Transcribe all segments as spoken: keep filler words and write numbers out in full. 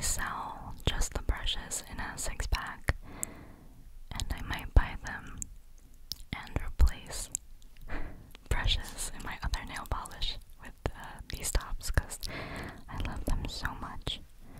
sell just the brushes in a six pack, and I might buy them and replace brushes in my other nail polish with uh, these tops because I love them so much.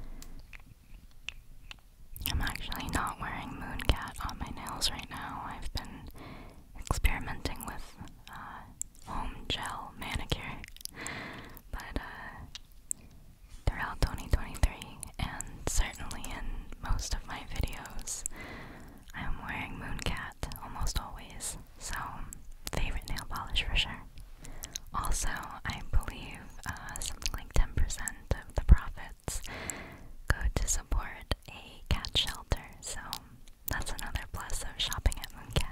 I'm actually not wearing Mooncat on my nails right now. I've been experimenting with uh, home gel manicure, but uh, throughout twenty twenty-three, and certainly in most of my videos, I am wearing Mooncat almost always, so favorite nail polish for sure. Also, I believe uh, something like ten percent of the profits go to support a cat shelter, so that's another plus of shopping at Mooncat.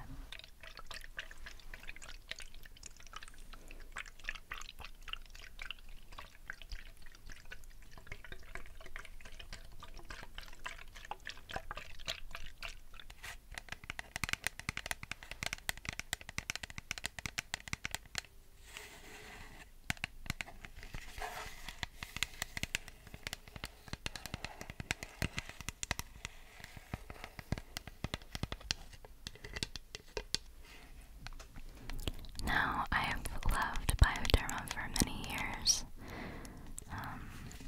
Now, I've loved Bioderma for many years, um,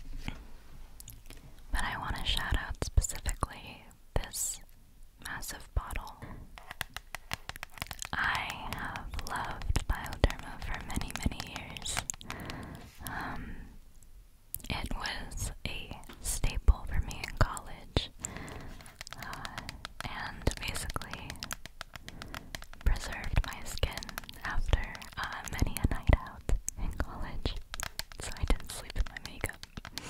but I want to shout out specifically this massive bottle. I have loved Bioderma for many, many years. Um, it was a staple for me in college, uh, and basically preserved my skin after uh, many a night out in college, so I didn't sleep in my makeup.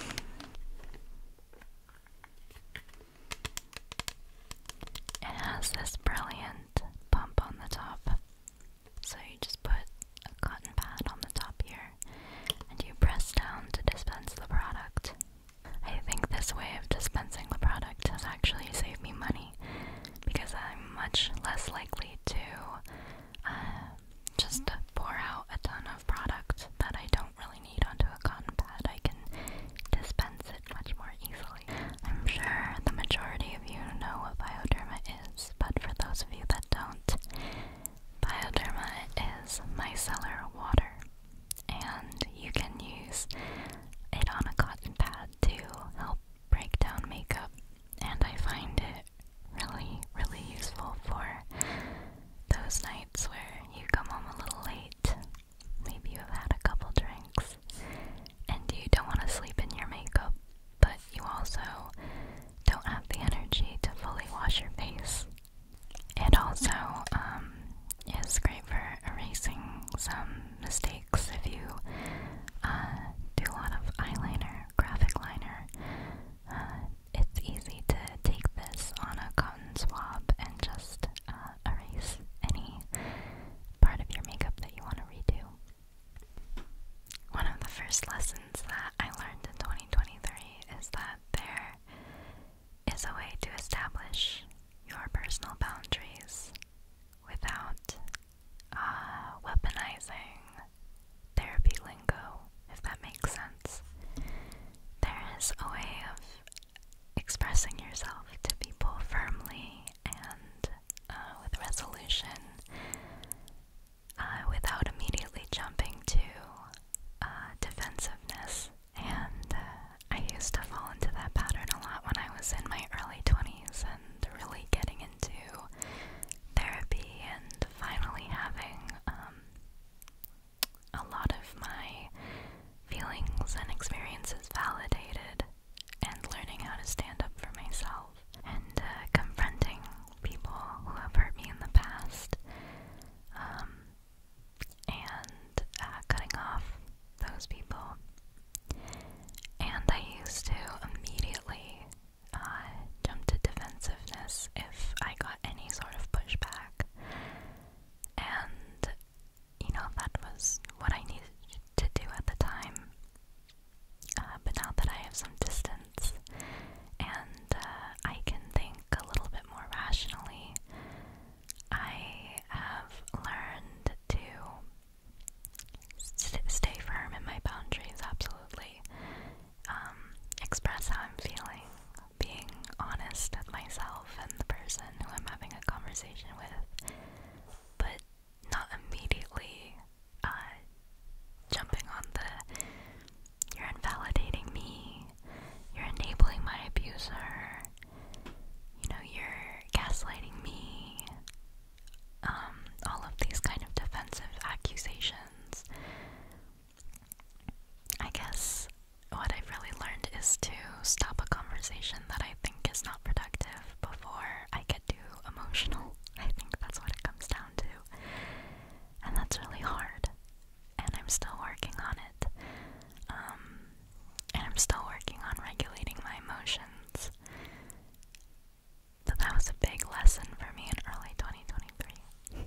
It has this brilliant pump on the top, so you just put a cotton pad on the top here, and you press down to dispense the product. I think this way of dispensing the product has actually saved me money, because I'm much less likely to uh, just pour out a ton of product that I don't really need onto a cotton pad. I can dispense it much more easily. I'm sure the majority of you know what Bioderma is, but for those of you that don't, Bioderma is micellar water, and you can use it on a cotton pad to help break down makeup, and I find it really, really useful for those nights where you come home a little late, maybe you've had a couple drinks, and you don't want to sleep in your makeup, but you also don't have the energy to fully wash your face. It also um, is great for erasing some mistakes if you uh, do a lot of eyeliner, graphic liner. Uh, it's easy to take this on a cotton swab and just uh, erase any part of your makeup that you want to redo. One of the first lessons that I learned in twenty twenty-three is that there is a way to establish your personal boundaries without uh, weaponizing therapy lingo, if that makes sense. There is a way of expressing yourself to people firmly and uh, with resolution, uh, without immediately jumping to uh, defensiveness. And uh, I used to fall into that pattern a lot when I was in my early twenties and really getting into therapy and finally having um, a lot of my feelings and experiences validated and learning how to stand up for myself. stop a conversation that I think is not productive before I get too emotional. I think that's what it comes down to. And that's really hard. And I'm still working on it. Um, and I'm still working on regulating my emotions. So that was a big lesson for me in early twenty twenty-three.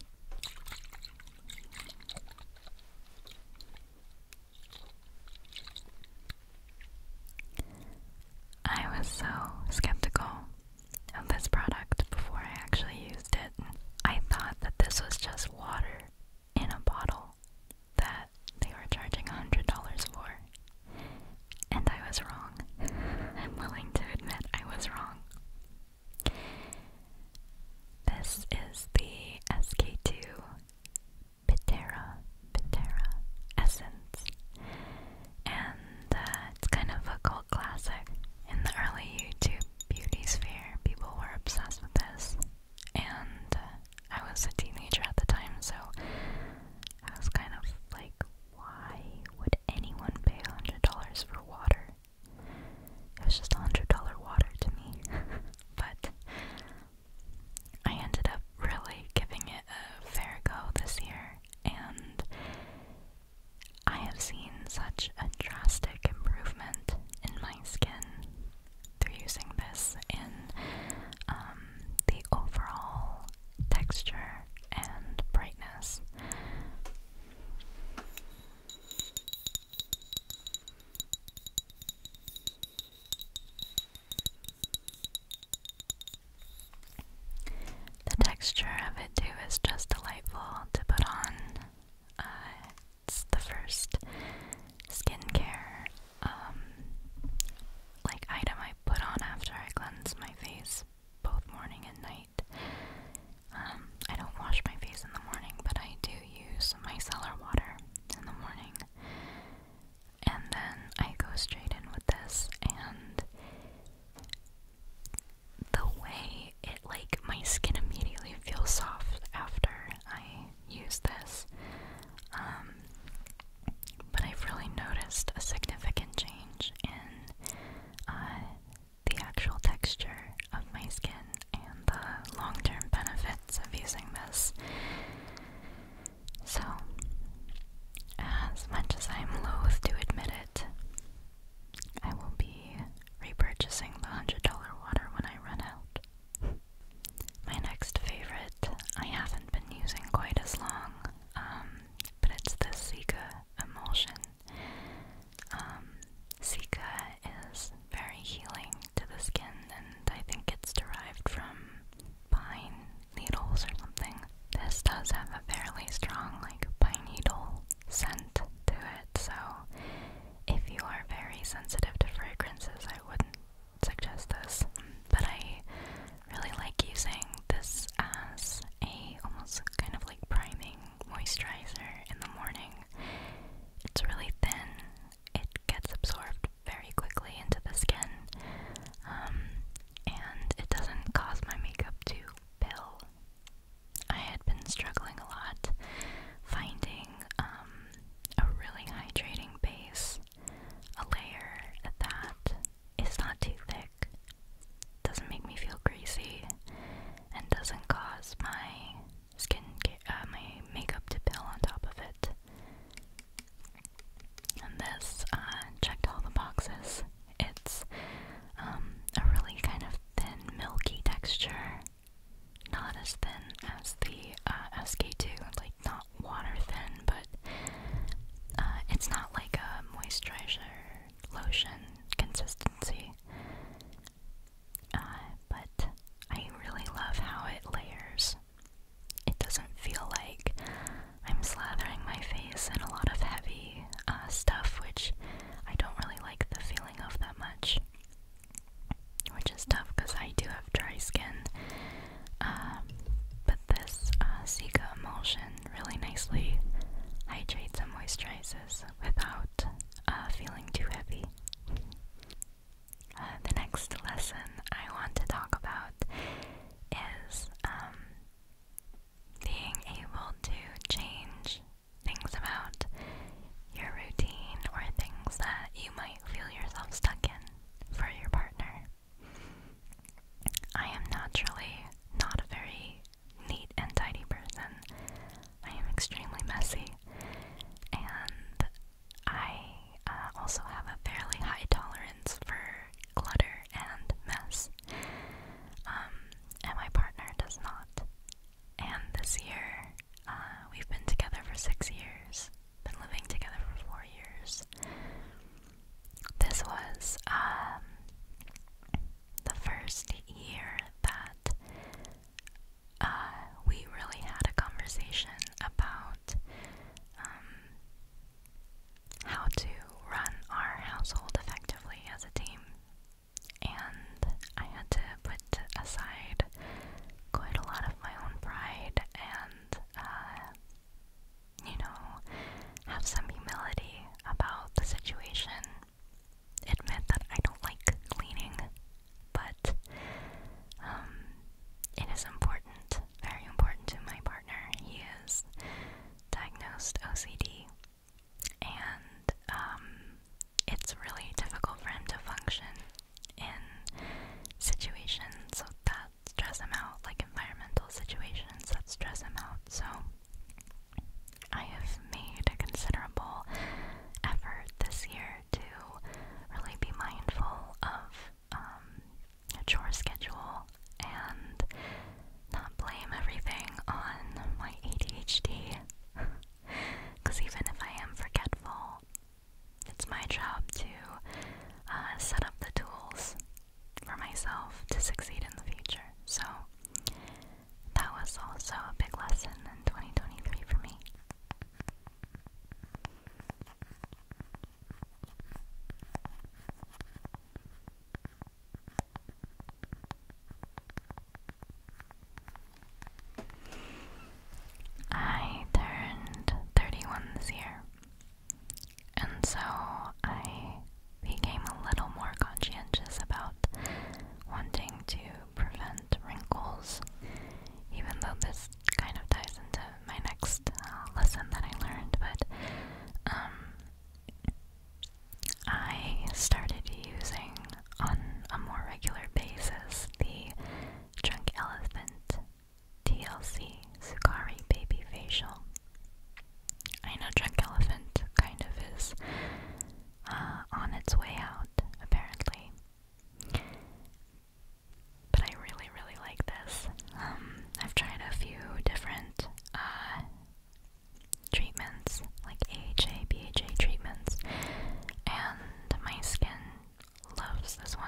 I was so skeptical of this product before I actually used it. I thought that this was just water in a bottle that they were charging one hundred dollars for. And I was wrong. I'm willing to admit I was wrong. This is the S K two Pitera, Pitera Essence. And uh, it's kind of a cult classic. In the early YouTube beauty sphere, people were obsessed with this. And uh, I was a teenager at the time, so I was kind of like, why would anyone pay one hundred dollars for water? It was just one hundred dollars water to me. But I ended up really giving it a fair go this year, and I have seen such a drastic improvement in my skin through using this in um, the overall texture and brightness. The texture of it too is just delightful to put on. Uh, it's the first skincare um, like item I put on after I cleanse my face both morning and night. Um, I don't wash my face in the morning, but I do use micellar water in the morning. And then I go straight in with this, and the way it, like, my skin immediately feels soft after I use this. Um, but I've really noticed a significant change in uh, the actual texture of my skin and the long-term benefits of using this. So, as much as I'm loath to admit it, I will be repurchasing the one hundred dollars water when I run out. My next favorite I haven't been using quite as long, um, but it's the Sika emulsion. Um, Sika is very healing to the skin, and I think it's derived from pine needles or something. This does have a fairly strong, like, pine needle scent to it, so if you are very sensitive to fragrances, I wouldn't suggest this. But I really like using this as a almost kind of like priming moisturizer in the morning. It's really thin, it gets absorbed very quickly into the skin, um, and it doesn't cause my makeup to pill. I had been struggling a lot finding um, a really hydrating base, a layer that is not too thick, doesn't make me feel greasy, and doesn't cause my skin, uh, my makeup to pill on top of it. And this uh, checked all the boxes. It's um, a really kind of thin, milky texture, not as thin as the uh, S K two, like not water thin, but uh, it's not like a moisturizer lotion consistency. Uh, but I really love how it layers. It doesn't feel like I'm slathering my face in a lot of heavy uh, stuff, which I don't really like the feeling of that much. Which is tough because I do have dry skin. Um, but this uh, Sika emulsion really nicely hydrates and moisturizes without uh, feeling too heavy. Uh, the next lesson I want to talk about is um, being able to change things about your routine or things that you might feel yourself stuck in for your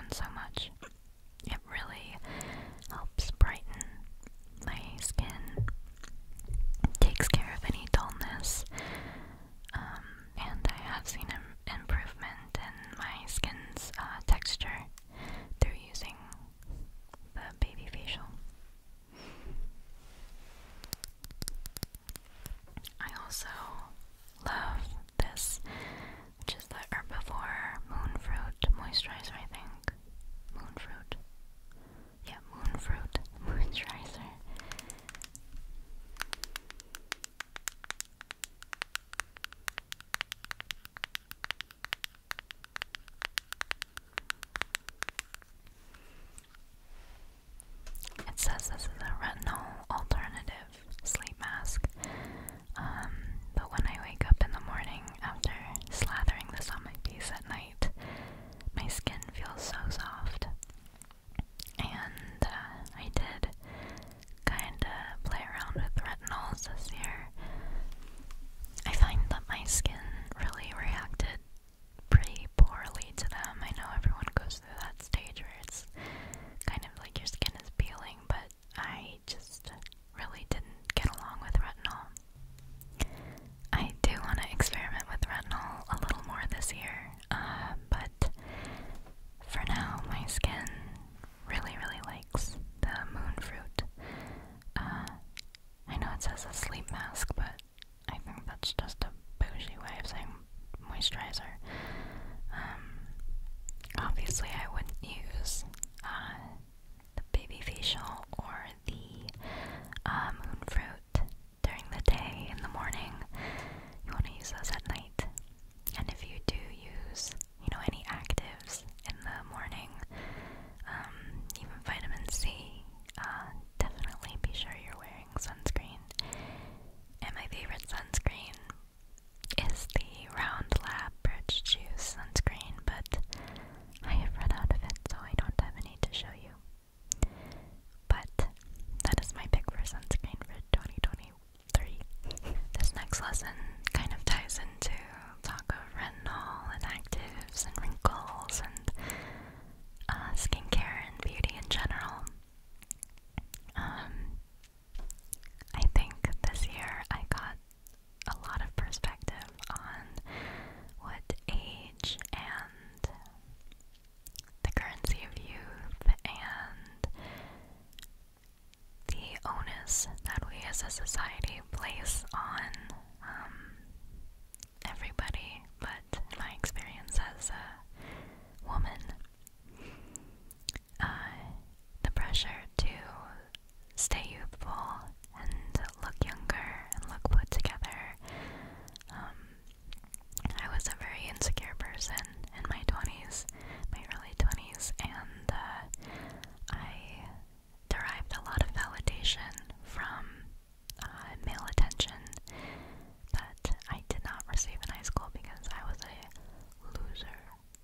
on so much. It really helps brighten my skin, takes care of any dullness, um, and I have seen an improvement in my skin's uh, texture through using the baby facial. I also love this, which is the Herbivore Moonfruit Moisturizer, I think. Moonfruit. Yeah, Moonfruit Moisturizer. It says this is a retinol alternative sleep mask. Um, but when I wake up in the morning after slathering this on my face at night, my skin feels so soft. And uh, I did kinda play around with retinols this year. I find that my skin really reacted pretty poorly to them. I know everyone goes through that stage where it's kind of like your skin is peeling, but I just really didn't get along with retinol. I do want to experiment with retinol a little more this year, uh, but for now my skin really, really likes the Moonfruit. Uh, I know it says a sleep mask, but I think that's just a bougie way of saying moisturizer. Um, obviously I wouldn't use uh, the baby facial or the uh, Moonfruit during the day in the morning. You want to use those at night. And if you do use, you know, any actives in the morning, um, even vitamin C, uh, definitely be sure you're wearing sunscreen. And my favorite sunscreen is the Round Lab Birch Juice sunscreen, but I have run out of it, so I don't have any to show you. But that is my pick for sunscreen for twenty twenty-three. This next lesson kind of ties into talk of retinol and actives and wrinkles and uh, skincare and beauty in general. Um, I think this year I got a lot of perspective on what age and the currency of youth and the onus that we as a society place on um, everybody, but in my experience as a woman, uh, the pressure to stay youthful and look younger and look put together. Um, I was a very insecure person in my twenties, my early twenties, and uh, I derived a lot of validation from uh, male attention that I did not receive in high school because I was a loser,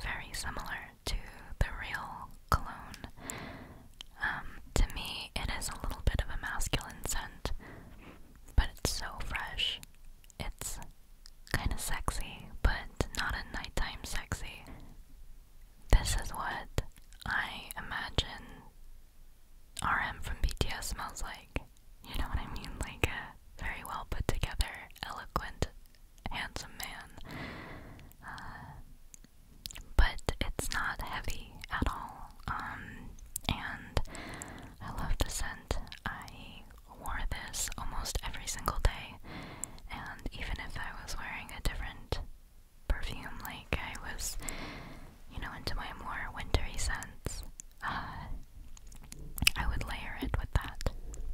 very similar to the real cologne. Um, to me, it is a little bit of a masculine scent, but it's so fresh. It's kind of sexy, but not a nighttime sexy. This is what I imagine R M from B T S smells like. You know what I mean? Like a very well put together, eloquent, handsome man. Uh, but it's not heavy at all. Um, and I love the scent. I wore this almost every single day, and even if I was wearing a different perfume, like I was, you know, into my more wintry scents, uh, I would layer it with that.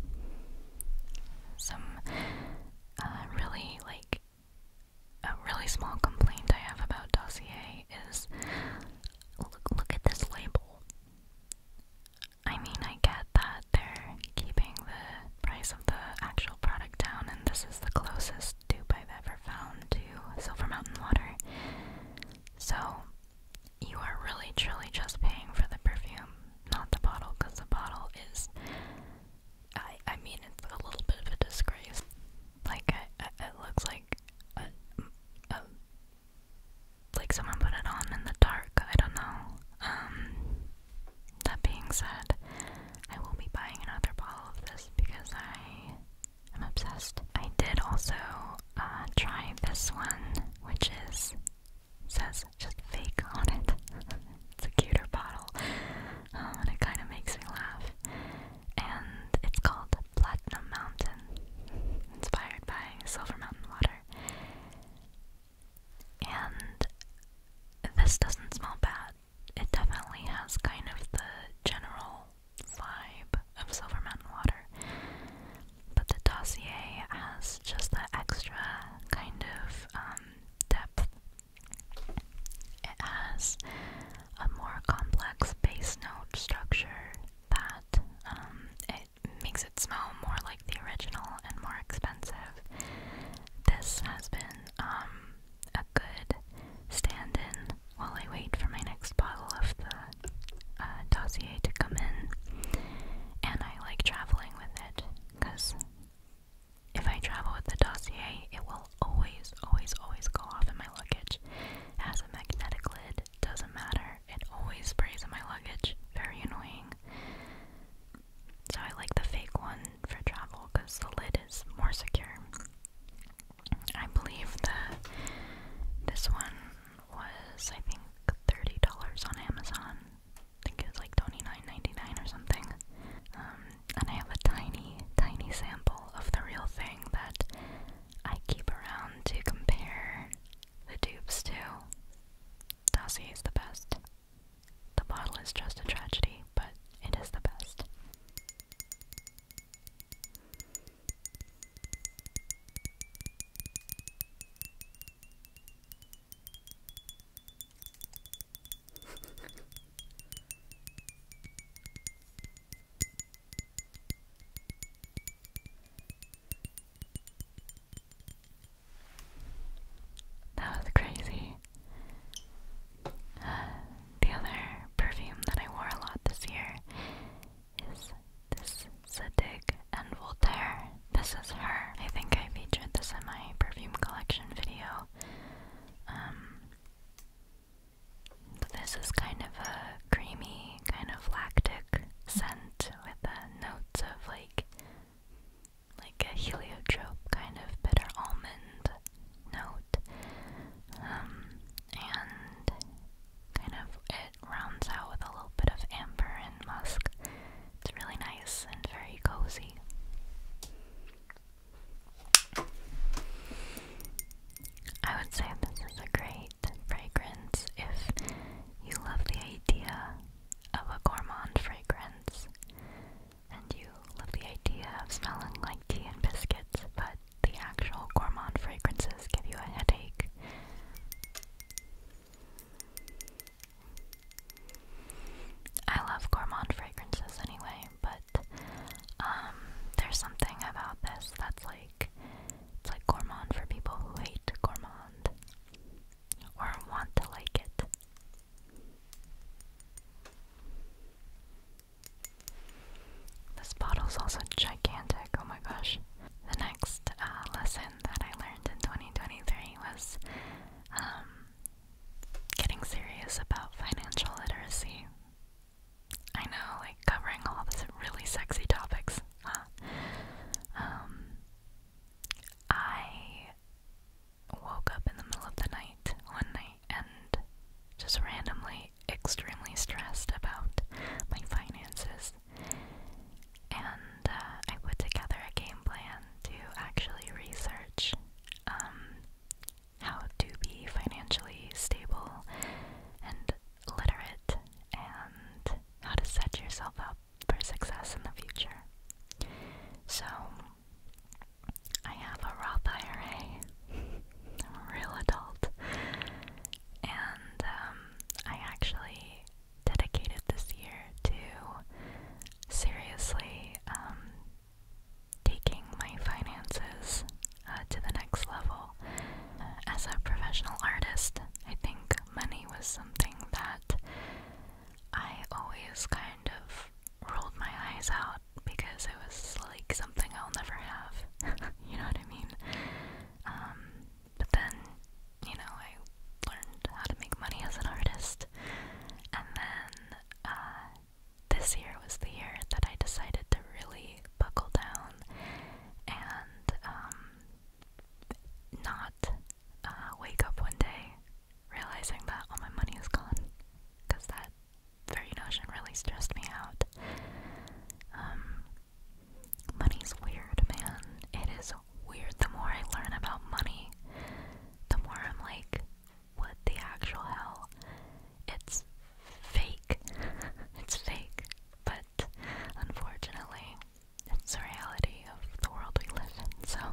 Some uh, really, like, a really small complaint I have about Dossier is, look, look at this label. I mean, I get that they're keeping the price of the actual product down, and this is the closest dupe I've ever found to Silver Mountain Water. So, you are really truly just paying for the perfume, not the bottle, because the bottle is, I, I mean, it's a little bit of a disgrace. Like, I, I, it looks like, a, a, like someone put it on in the dark, I don't know. Um, that being said, I will be buying another bottle of this because I am obsessed. I did also uh, try this one, which is, says just fake on it. It's a cuter bottle, um, and it kind of makes me laugh. And it's called Platinum Mountain, inspired by Silver Mountain Water. And this doesn't smell bad. It definitely has kind of the general vibe of Silver Mountain Water, but the Dossier has just that extra kind of um, depth. It has a more complex base note structure that um, it makes it smell more like the original and more expensive. This has been um, a good stand-in while I wait for my next bottle of the uh, Dossier to come in, and I like traveling with it, because if I travel with the Dossier, it will always, always, always go off in my luggage. It has a magnetic lid, doesn't matter, it always sprays in my luggage, very annoying. So I like the fake one for travel, because the lid is more secure. I believe the this one was, I think, thirty dollars on Amazon. I think it was like twenty-nine ninety-nine or something. Um, and I have a tiny, tiny sample of the real thing that I keep around to compare the dupes to. Dossier is the best. The bottle is just a tragedy, but it is the best. That was crazy. Uh, the other perfume that I wore was randomly extremely stressed about my finances, and uh, I put together a game plan to actually research um, how to be financially stable and literate, and how to set yourself up for success in the future. So, I have a Roth I R A. I'm a real adult. And um, I actually dedicated this year to seriously um, taking my finances uh, to the next level. As a professional artist, I think money was something that I always kind of rolled my eyes out because it was like something I'll never have. You know what I mean? Um, but then, you know, I learned how to make money as an artist, and then uh, this year was the year that I decided to really buckle down and um, not uh, wake up one day realizing that all my money is gone, because that very notion really stressed me out. Um, money's weird, man. It is weird. The more I learn about money, the more I'm like, what the actual hell? It's fake. It's fake. But unfortunately, it's the reality of the world we live in, so.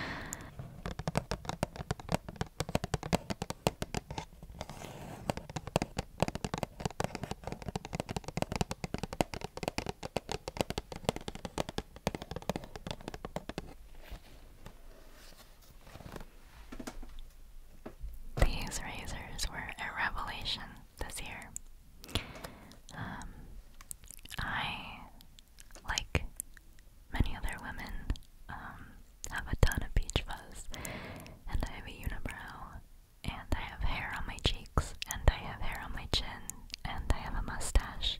These razors were a revelation this year. Um, I, like many other women, um, have a ton of peach fuzz, and I have a unibrow, and I have hair on my cheeks, and I have hair on my chin, and I have a mustache,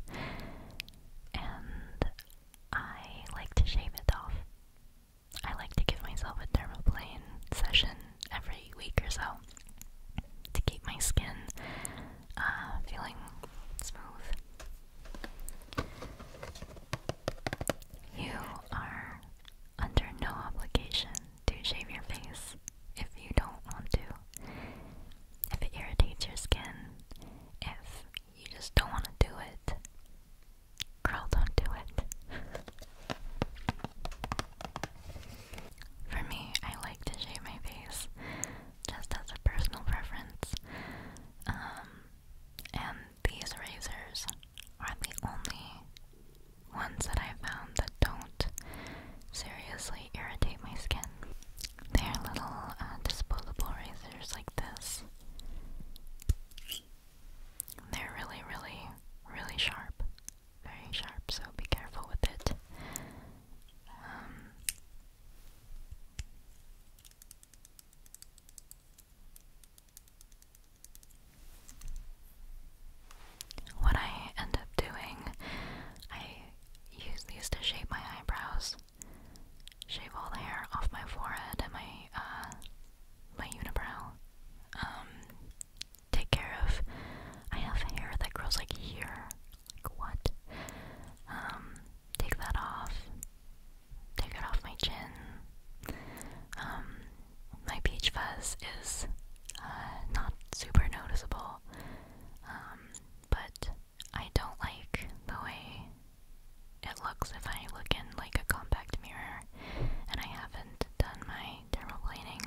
and I like to shave it off. I like to give myself a dermaplane session every week or so to keep my skin uh, feeling smooth. You are under no obligation to shave your face if you don't want to. If it irritates your skin, if you just don't want to do it, girl, don't do it. For me, I like to shave my face just as a personal preference. Um, and these razors are the only ones that I found that don't seriously irritate my skin. They are little uh, disposable razors like this. They're really, really, really sharp. Very sharp, so be careful with it. Um, what I end up doing, I use these to shape my eyebrows, shave all the hair off my forehead and my uh, my unibrow. Um, take care of. I have hair that grows like here. Like what? Um, take that off. Take it off my chin. Um, my peach fuzz is uh, not super noticeable. Um, but I don't like the way it looks if I look in like a compact mirror and I haven't done my dermaplaning.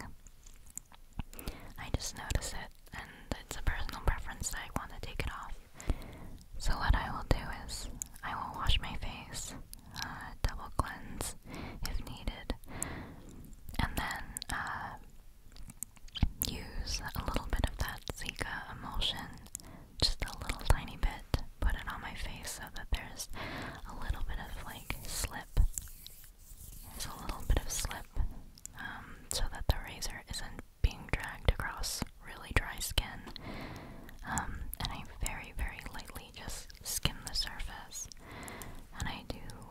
I just notice it, and it's a personal preference that I want to take it off. So what I will do is I will wash my face, uh, double cleanse if needed, and then uh, use a little bit of that Zika emulsion, just a little tiny bit, put it on my face so that there's a little bit of like slip. There's a little bit of slip, um, so that the razor isn't being dragged across really dry skin. Um, and I very, very lightly just skim the surface, and I do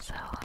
So